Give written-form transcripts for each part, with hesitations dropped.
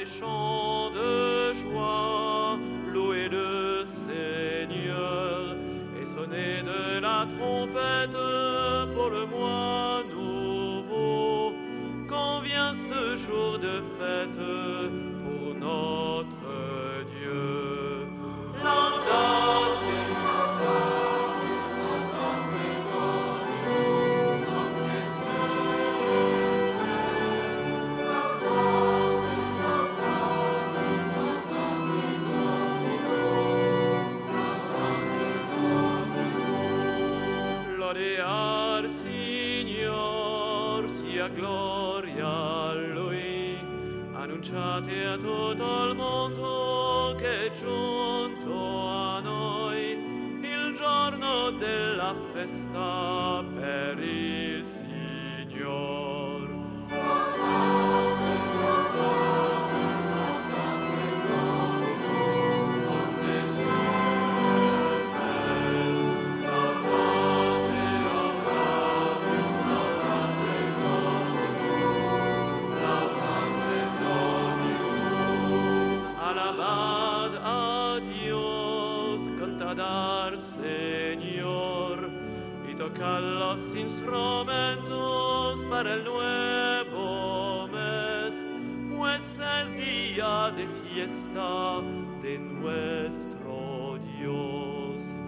chants de joie, louez le Seigneur, et sonnez de la trompette pour le mois nouveau, quand vient ce jour de fête pour notre Dieu. Laudate, lode al Signor, sia gloria a Lui. Annunciate a tutto il mondo che è giunto a noi il giorno della festa per il Signor. Alabad a Dios, cantad al Señor, y tocad los instrumentos para el nuevo mes, pues es día de fiesta de nuestro Dios.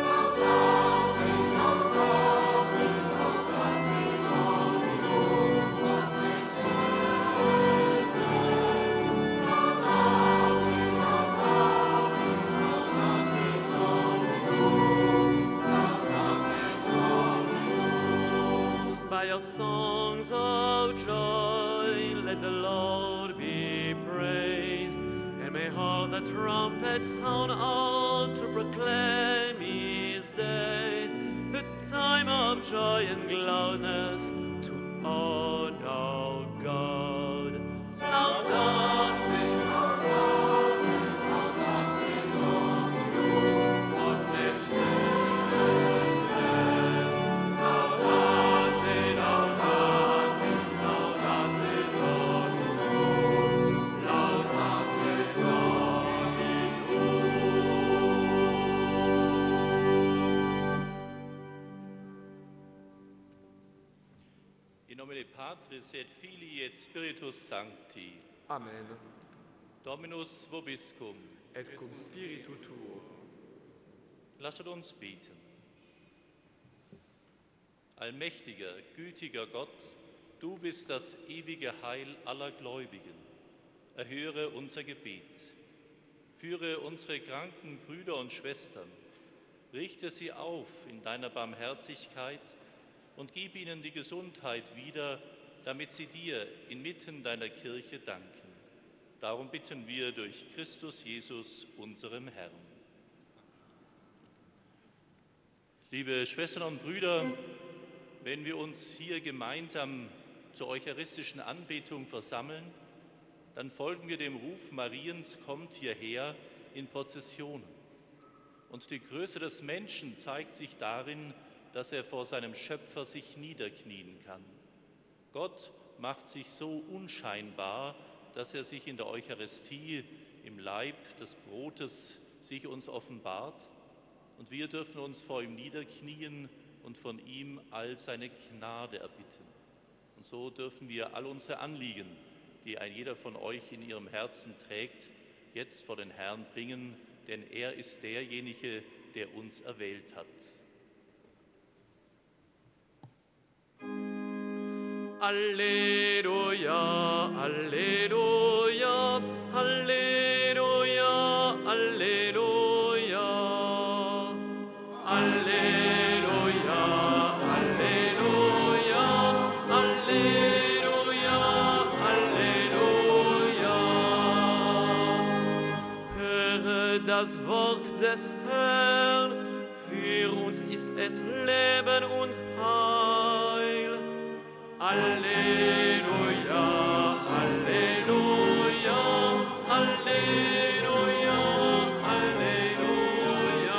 By your songs of joy, let the Lord be praised, and may all the trumpets sound out to proclaim His day, a time of joy and gladness to honor God. Laudate, In nomine Patris et Filii et Spiritus Sancti. Amen. Dominus vobiscum. Et cum spiritu tuo. Lasset uns beten. Allmächtiger, gütiger Gott, du bist das ewige Heil aller Gläubigen. Erhöre unser Gebet. Führe unsere kranken Brüder und Schwestern. Richte sie auf in deiner Barmherzigkeit und gib ihnen die Gesundheit wieder, damit sie dir inmitten deiner Kirche danken. Darum bitten wir durch Christus Jesus, unserem Herrn. Liebe Schwestern und Brüder, wenn wir uns hier gemeinsam zur eucharistischen Anbetung versammeln, dann folgen wir dem Ruf Mariens, kommt hierher, in Prozessionen. Und die Größe des Menschen zeigt sich darin, dass er vor seinem Schöpfer sich niederknien kann. Gott macht sich so unscheinbar, dass er sich in der Eucharistie, im Leib des Brotes, sich uns offenbart. Und wir dürfen uns vor ihm niederknien und von ihm all seine Gnade erbitten. Und so dürfen wir all unsere Anliegen, die ein jeder von euch in ihrem Herzen trägt, jetzt vor den Herrn bringen, denn er ist derjenige, der uns erwählt hat. Alleluia, Alleluia, Alleluia, Alleluia. Alleluia, Alleluia, Alleluia, Alleluia. Höre das Wort des Herrn, für uns ist es Leben und Heil. Alleluia, Alleluia, Alleluia, Alleluia.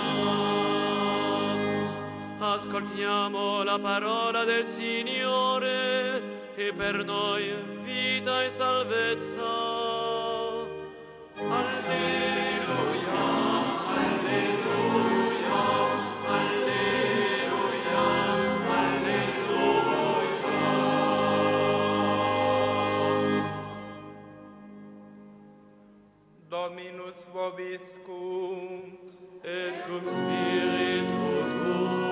Ascoltiamo la parola del Signore e per noi vita e salvezza. Halleluja, Halleluja, Halleluja, Halleluja. Dominus vobiscum, Et cum spiritu tuo.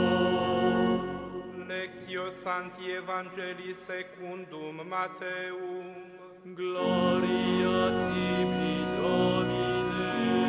Lectio Sancti Evangelii secundum Mateum. Gloria tibi, Domine.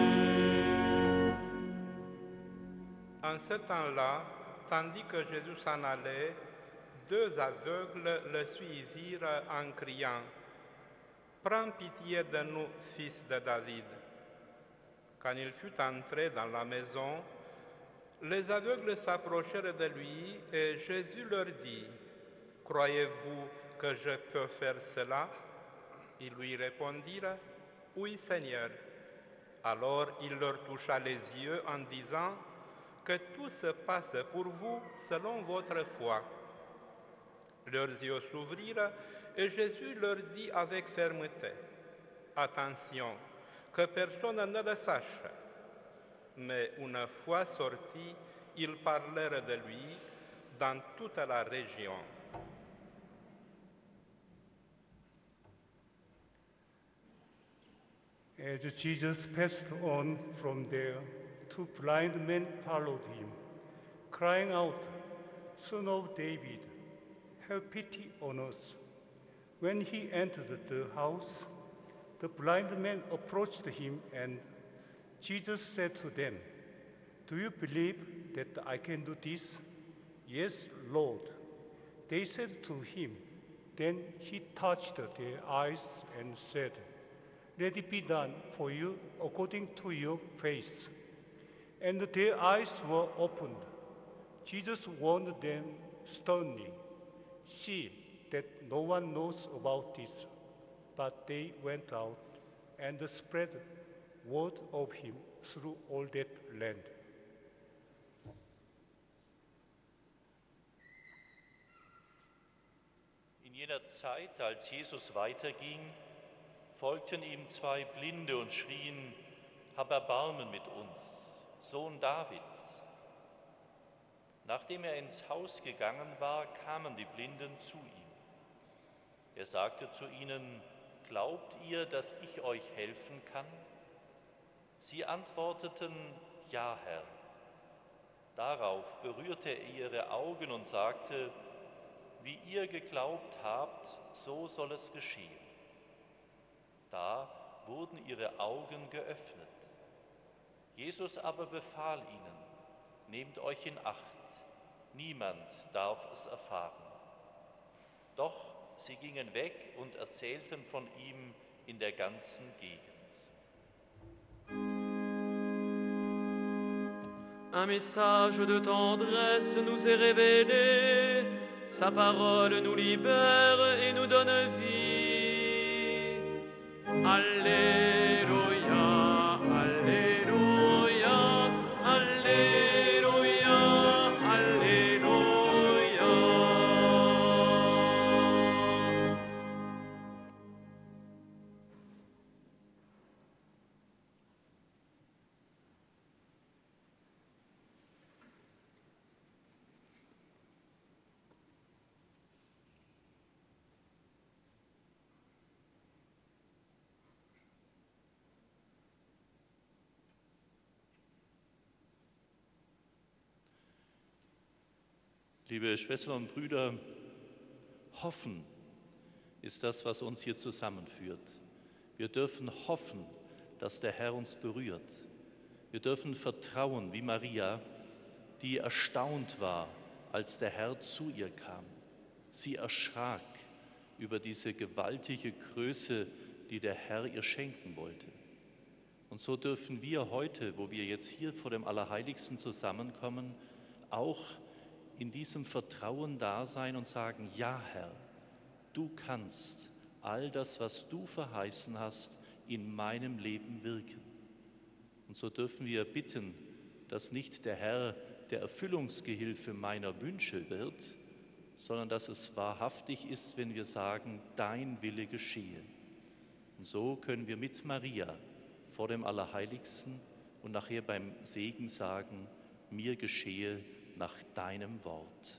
En ce temps-là, tandis que Jésus s'en allait, deux aveugles le suivirent en criant « Prends pitié de nous, fils de David !» Quand il fut entré dans la maison, les aveugles s'approchèrent de lui et Jésus leur dit « Croyez-vous que je peux faire cela ?» Ils lui répondirent « Oui, Seigneur ». Alors il leur toucha les yeux en disant « Que tout se passe pour vous selon votre foi ». Leurs yeux s'ouvrirent et Jésus leur dit avec fermeté « Attention, que personne ne le sache ». Mais une fois sortis, ils parlèrent de lui dans toute la région. As Jesus passed on from there, two blind men followed him, crying out, "Son of David, have pity on us." When he entered the house, the blind men approached him, and Jesus said to them, "Do you believe that I can do this?" "Yes, Lord," they said to him. Then he touched their eyes and said, "Let it be done for you according to your faith." And their eyes were opened. Jesus warned them sternly, "See that no one knows about this." But they went out and spread word of him through all that land. In jener Zeit, als Jesus weiterging, folgten ihm zwei Blinde und schrien, "Hab Erbarmen mit uns, Sohn Davids." Nachdem er ins Haus gegangen war, kamen die Blinden zu ihm. Er sagte zu ihnen, "Glaubt ihr, dass ich euch helfen kann?" Sie antworteten, "Ja, Herr." Darauf berührte er ihre Augen und sagte, "Wie ihr geglaubt habt, so soll es geschehen." Da wurden ihre Augen geöffnet. Jesus aber befahl ihnen, "Nehmt euch in Acht, niemand darf es erfahren." Doch sie gingen weg und erzählten von ihm in der ganzen Gegend. Un message de tendresse nous est révélé, sa parole nous libère et nous donne vie. Alléluia, Alléluia, Alléluia, Alléluia. Liebe Schwestern und Brüder, hoffen ist das, was uns hier zusammenführt. Wir dürfen hoffen, dass der Herr uns berührt. Wir dürfen vertrauen, wie Maria, die erstaunt war, als der Herr zu ihr kam. Sie erschrak über diese gewaltige Größe, die der Herr ihr schenken wollte. Und so dürfen wir heute, wo wir jetzt hier vor dem Allerheiligsten zusammenkommen, auch in diesem Vertrauen da sein und sagen, ja Herr, du kannst all das, was du verheißen hast, in meinem Leben wirken. Und so dürfen wir bitten, dass nicht der Herr der Erfüllungsgehilfe meiner Wünsche wird, sondern dass es wahrhaftig ist, wenn wir sagen, dein Wille geschehe. Und so können wir mit Maria vor dem Allerheiligsten und nachher beim Segen sagen, mir geschehe nach deinem Wort.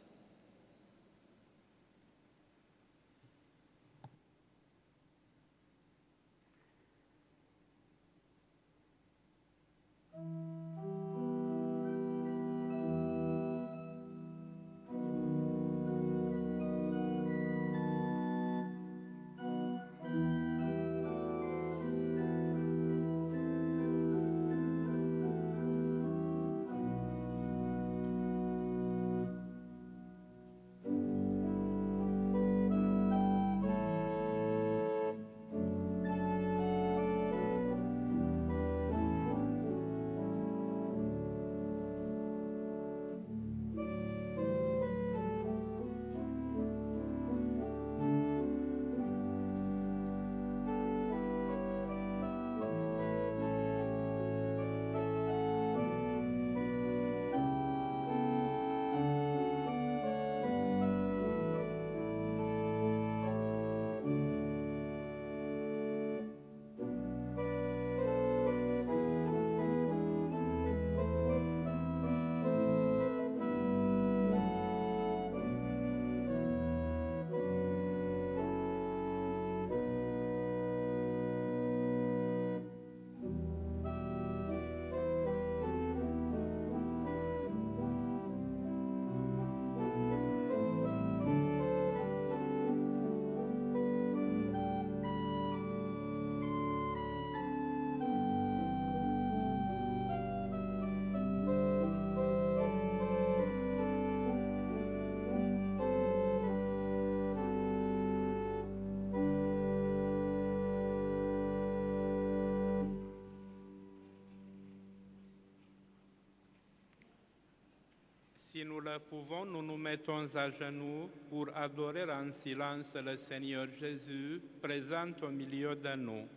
Si nous le pouvons, nous nous mettons à genoux pour adorer en silence le Seigneur Jésus, présent au milieu de nous.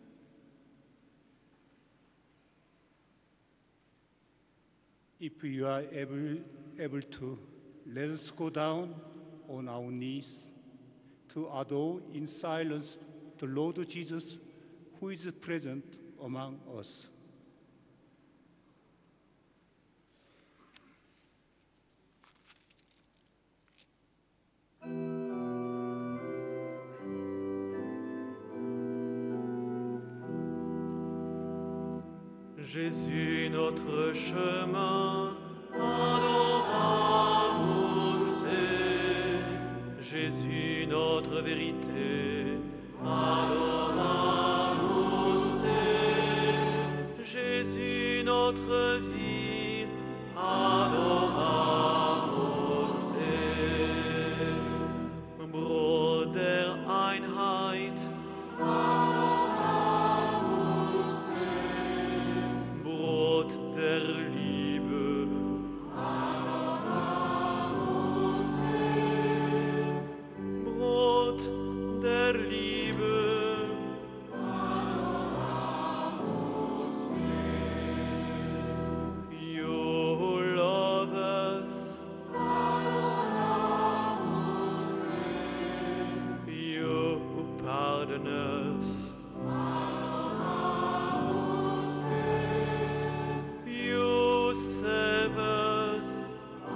If we are able to, let us go down on our knees to adore in silence the Lord Jesus, who is present among us. Jésus, notre chemin, adoramus te. Jésus, notre vérité, adoramus te. Jésus, notre vie, adoramus te. Brot der Einheit, Brot der Liebe, Brot der Liebe, you love us, you pardon us. You save us.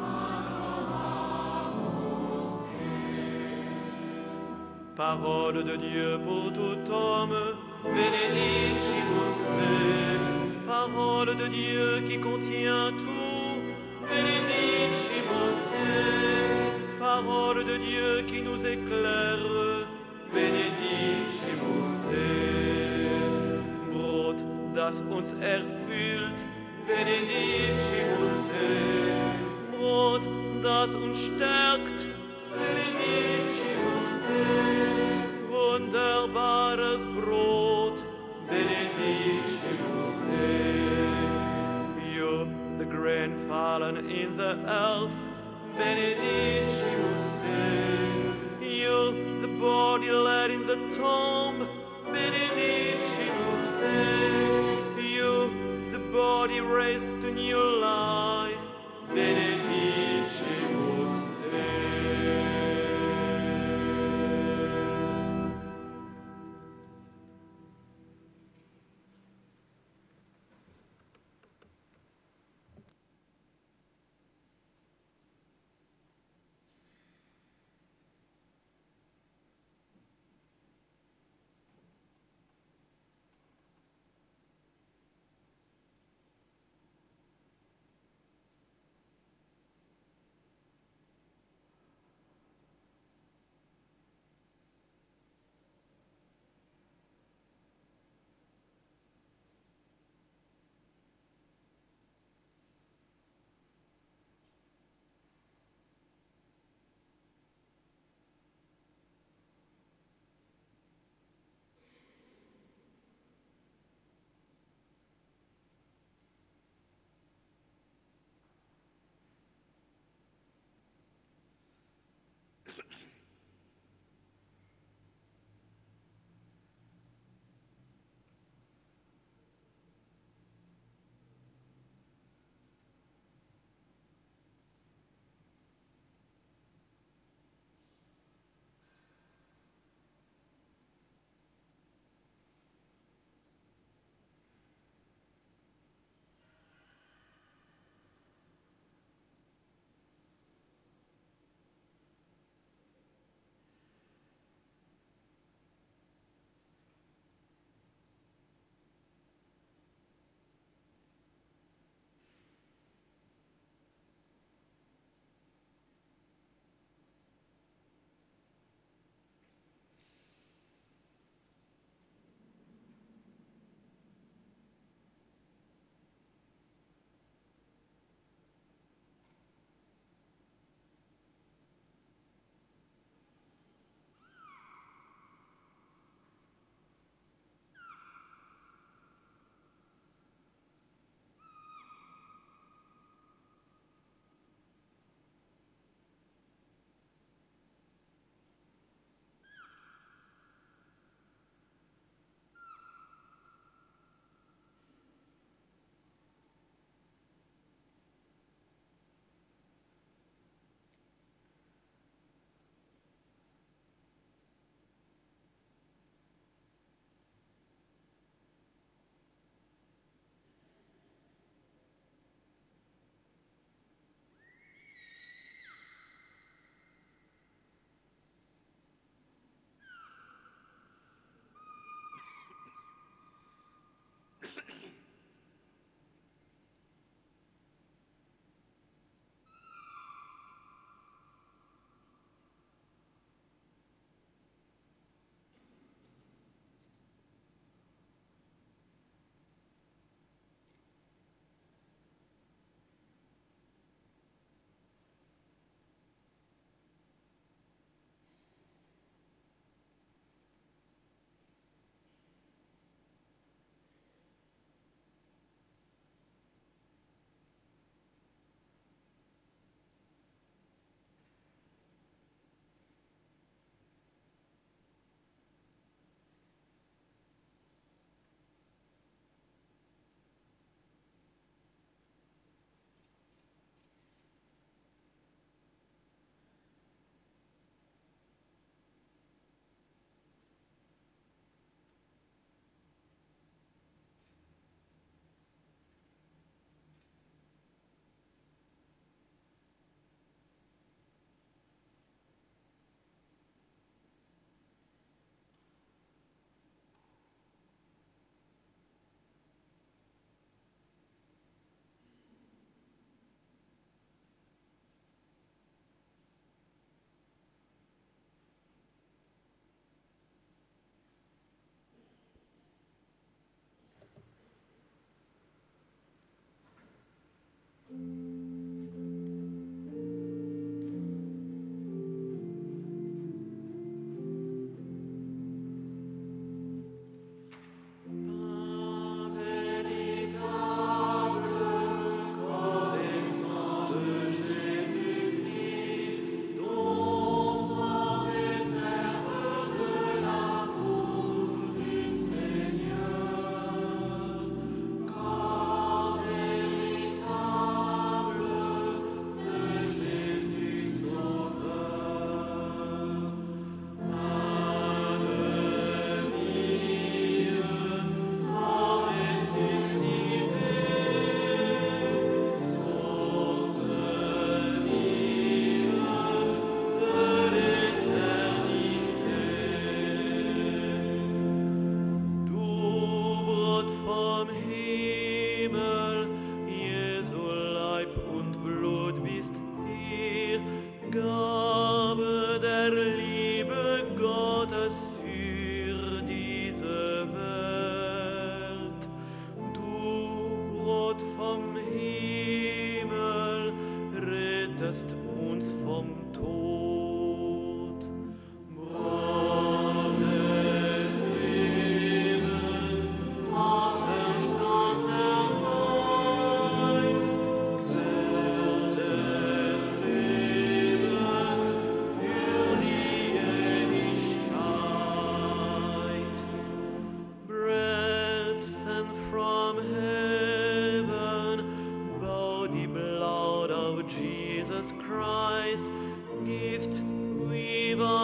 Parole de Dieu pour tout homme, benedicimus te. Parole de Dieu qui contient tout, benedicimus te. Parole de Dieu qui nous éclaire, benedicimus te. Brot, das uns erfüllt, benedicimus te. Brot, das uns stärkt, benedicimus te. Wunderbares Brot, benedicimus te. You, the grain fallen in the earth, benedicimus te. You, the body laid in the tomb, benedicimus te. You, the body raised to new life, benedicimus te.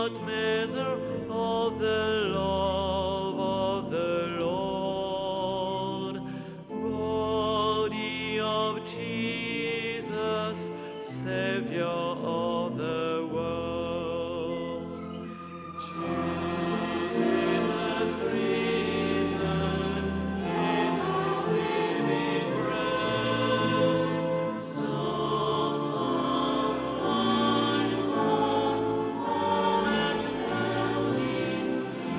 what measure of the love of the Lord. Body of Jesus, Savior of the world. Jesus risen, Jesus living bread, source of life for all eternity.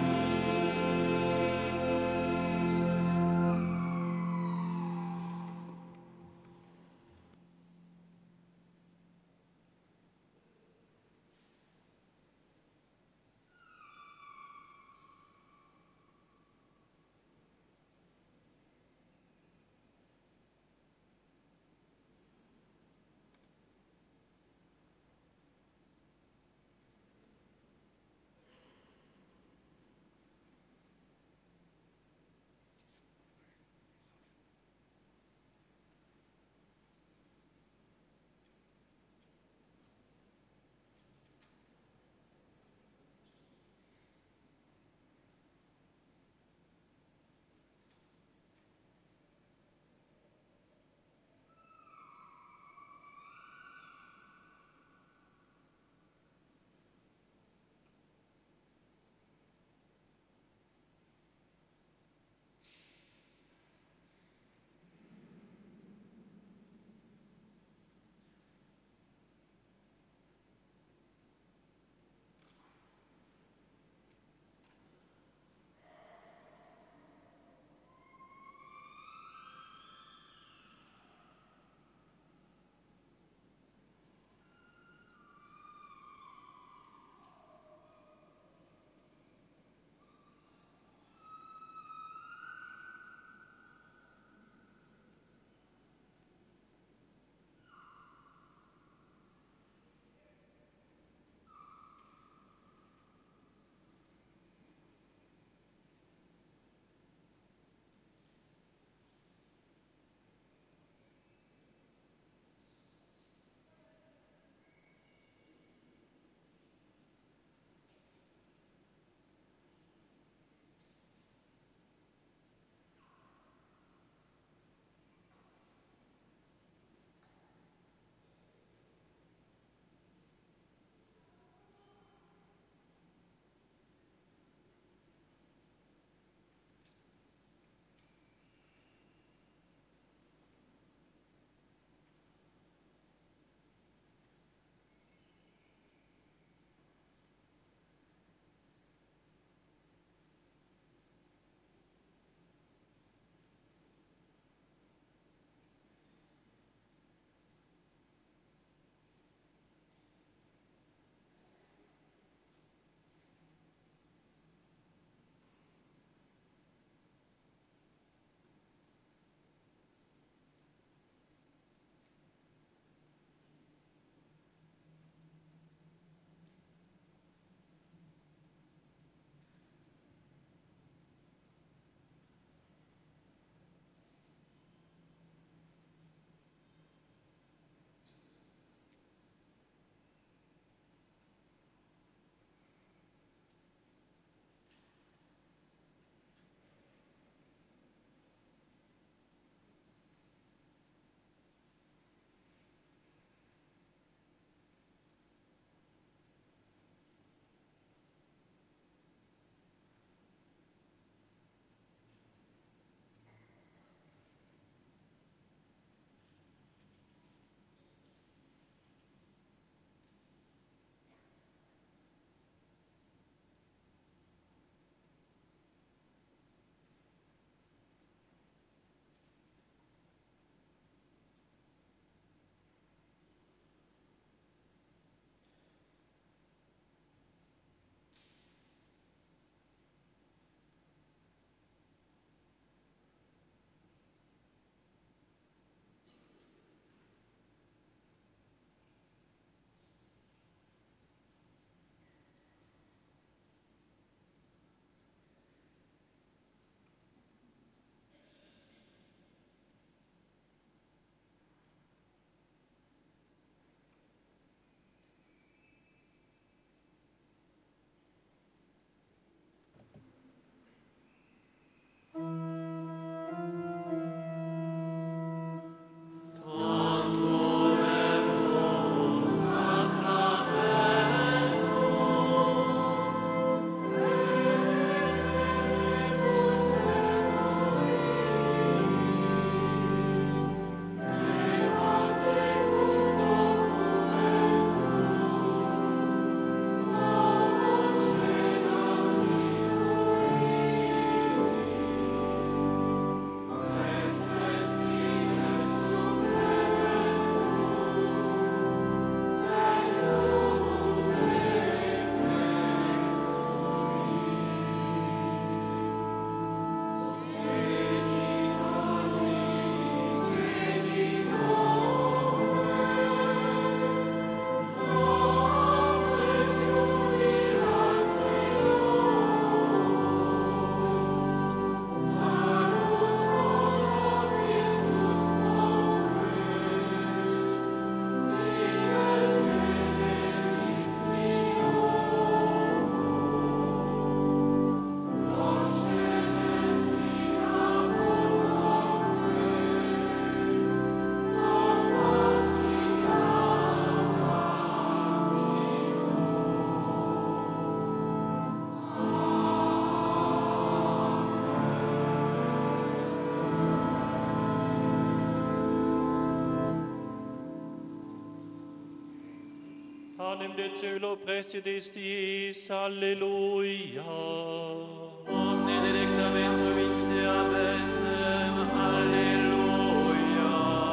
panem de celo presides dies, alleluia. Omne delectamentum insteabentem, alleluia.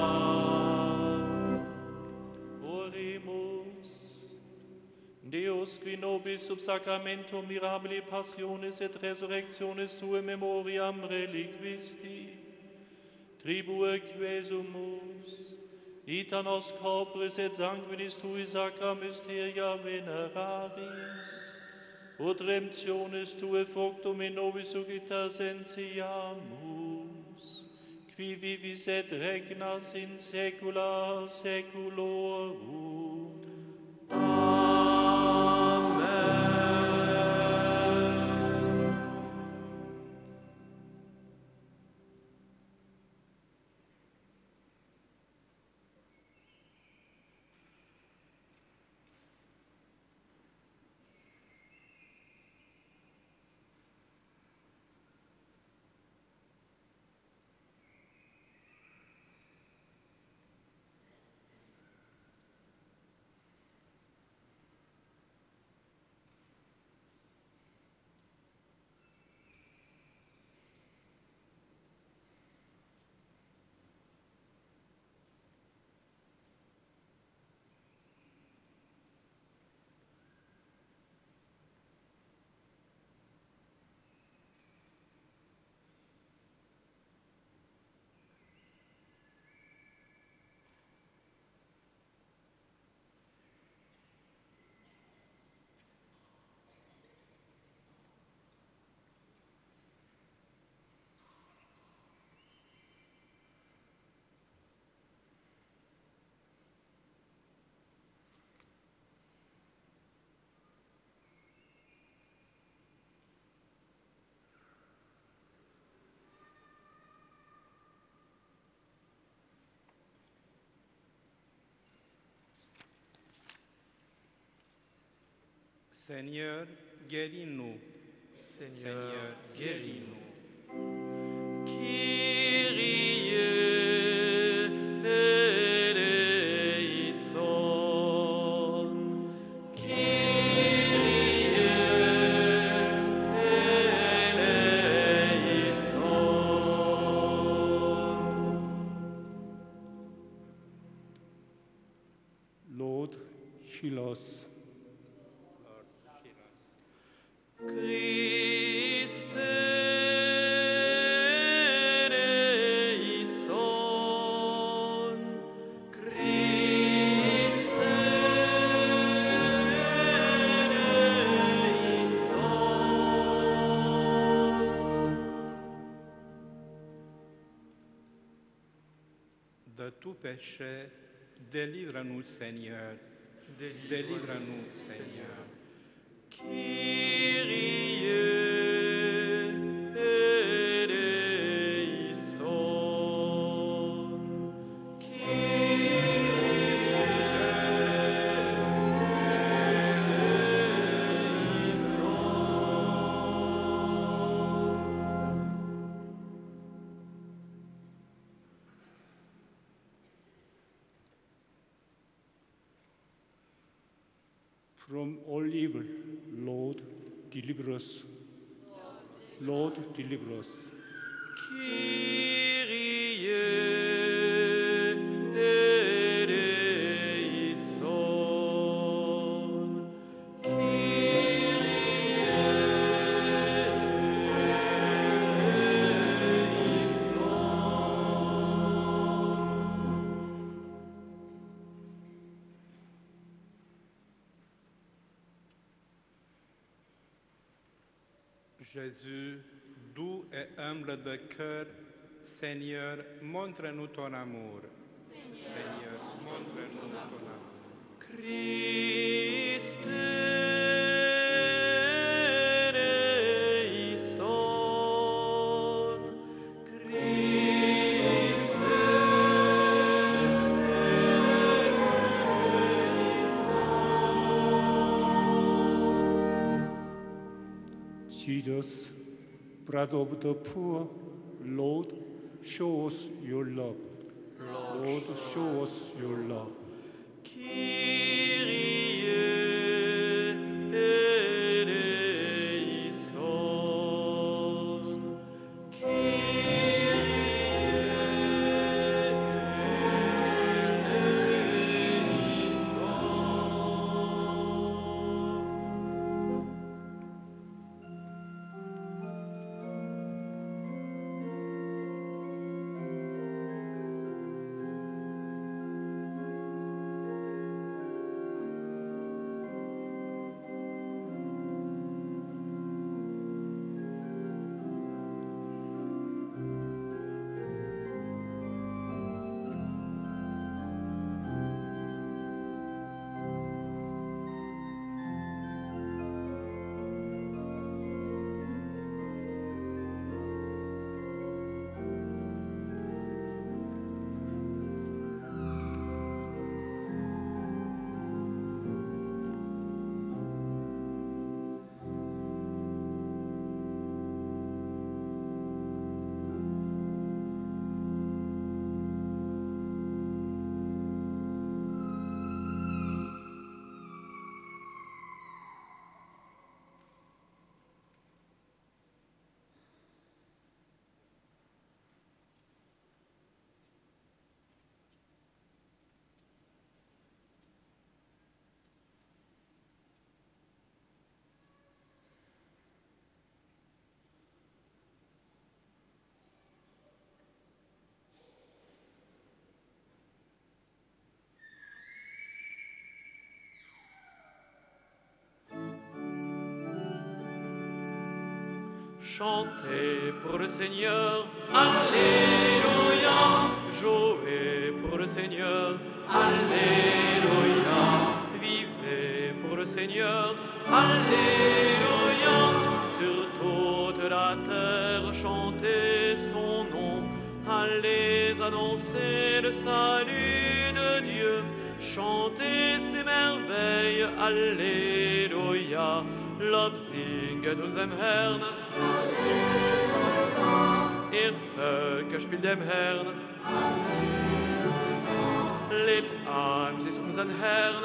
Oremus. Deus, qui nobis sub sacramentum mirabili passionis et resurrectionis Tue memoriam reliquisti, tribue quesumus, ita nos corporis et sanguinis Tui sacra mysteria venerari, ut redemptionis Tue fructum in nobis sugita sentiamus, qui vivis et regnas in saecula saeculorum. Seigneur, guéris-nous. Seigneur, guéris-nous. Kyrie eleison. Kyrie eleison. Lord, heal us. Christe eleison. Christe eleison. De tout péché, délivre-nous, Seigneur. Délivre-nous, Seigneur. Kyrie eleison. Kyrie From all evil, Lord, deliver us. Lord, deliver us. Kyrie eleison. Kyrie eleison. Jésus, doux et humble de cœur, Seigneur, montre-nous ton amour. Seigneur, montre-nous ton amour. Christe eleison. Christe eleison. Jesus, brother of the poor, Lord, show us your love. Lord, show us your love. Kyrie Chantez pour le Seigneur, Alléluia. Jouez pour le Seigneur, Alléluia. Vivez pour le Seigneur, Alléluia. Sur toute la terre, chantez son nom. Allez annoncer le salut de Dieu. Chantez ses merveilles, Alléluia. Lob singet unserem Herrn. Ihr Völker spielt dem Herrn. Lebt an sich unseren Herrn.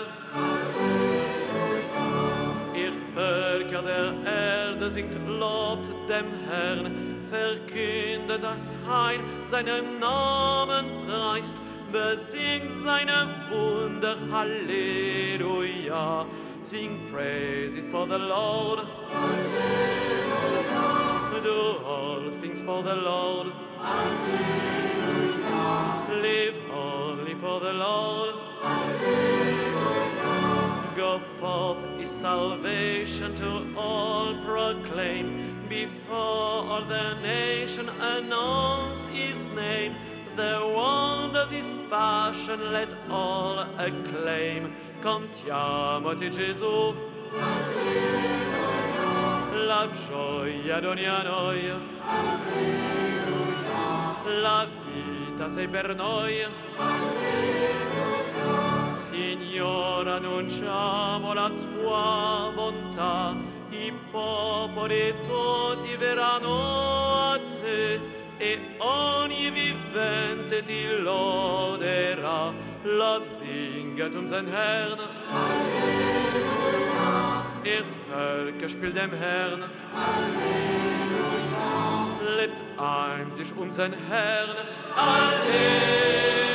Ihr Völker der Erde singt, lobt dem Herrn. Verkündet das Heil, seinen Namen preist. Besingt seine Wunder, Halleluja. Sing praises for the Lord. Hallelujah. Do all things for the Lord. Hallelujah. Live only for the Lord. Hallelujah. Go forth his salvation to all proclaim. Before all the nation announce his name. The wonders his fashion let all acclaim. Cantiamoti Gesù, Alleluia. La gioia doni a noi, Alleluia. La vita sei per noi, Alleluia. Signore, annunciamo la tua bontà, i popoli tutti verranno a te e ogni vivente ti loderà. Lob singet unseren Herrn. Halleluja. Ihr Völker spielt dem Herrn. Halleluja. Lebt ein sich unseren Herrn. Halleluja.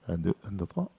1, 2, 1, 2, 3.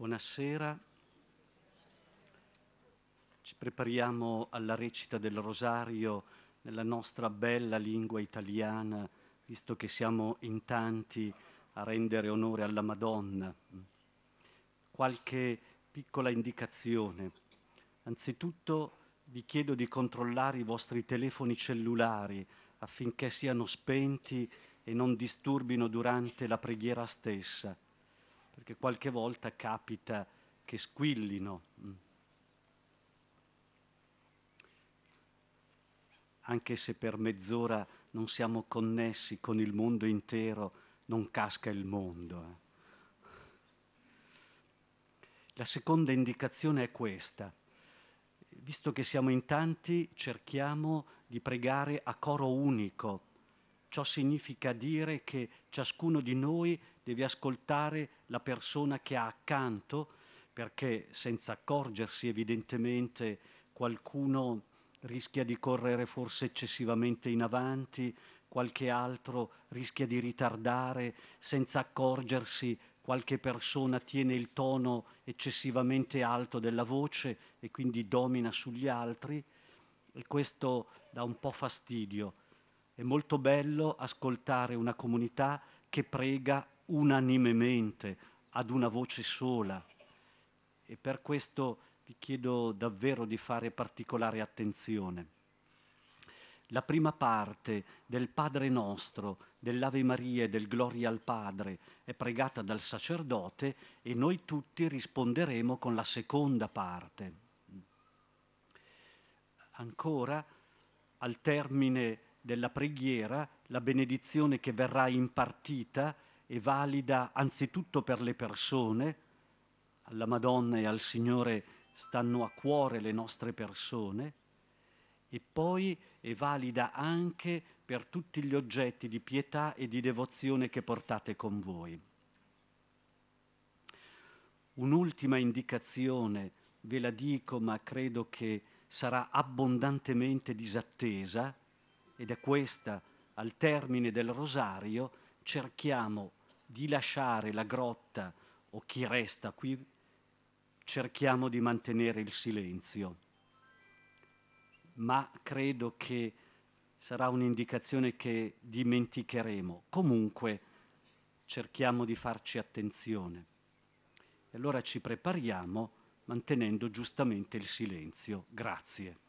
Buonasera. Ci prepariamo alla recita del Rosario nella nostra bella lingua italiana, visto che siamo in tanti a rendere onore alla Madonna. Qualche piccola indicazione. Anzitutto vi chiedo di controllare i vostri telefoni cellulari affinché siano spenti e non disturbino durante la preghiera stessa, perché qualche volta capita che squillino. Anche se per mezz'ora non siamo connessi con il mondo intero, non casca il mondo. La seconda indicazione è questa. Visto che siamo in tanti, cerchiamo di pregare a coro unico. Ciò significa dire che ciascuno di noi deve ascoltare la persona che ha accanto, perché senza accorgersi evidentemente qualcuno rischia di correre forse eccessivamente in avanti, qualche altro rischia di ritardare, senza accorgersi qualche persona tiene il tono eccessivamente alto della voce e quindi domina sugli altri, e questo dà un po' fastidio. È molto bello ascoltare una comunità che prega unanimemente, ad una voce sola, e per questo vi chiedo davvero di fare particolare attenzione. La prima parte del Padre Nostro, dell'Ave Maria e del Gloria al Padre è pregata dal sacerdote e noi tutti risponderemo con la seconda parte. Ancora, al termine della preghiera, la benedizione che verrà impartita è valida anzitutto per le persone. Alla Madonna e al Signore stanno a cuore le nostre persone, e poi è valida anche per tutti gli oggetti di pietà e di devozione che portate con voi. Un'ultima indicazione, ve la dico, ma credo che sarà abbondantemente disattesa, ed è questa: al termine del rosario cerchiamo di lasciare la grotta, o chi resta qui, cerchiamo di mantenere il silenzio. Ma credo che sarà un'indicazione che dimenticheremo. Comunque cerchiamo di farci attenzione. E allora ci prepariamo mantenendo giustamente il silenzio. Grazie.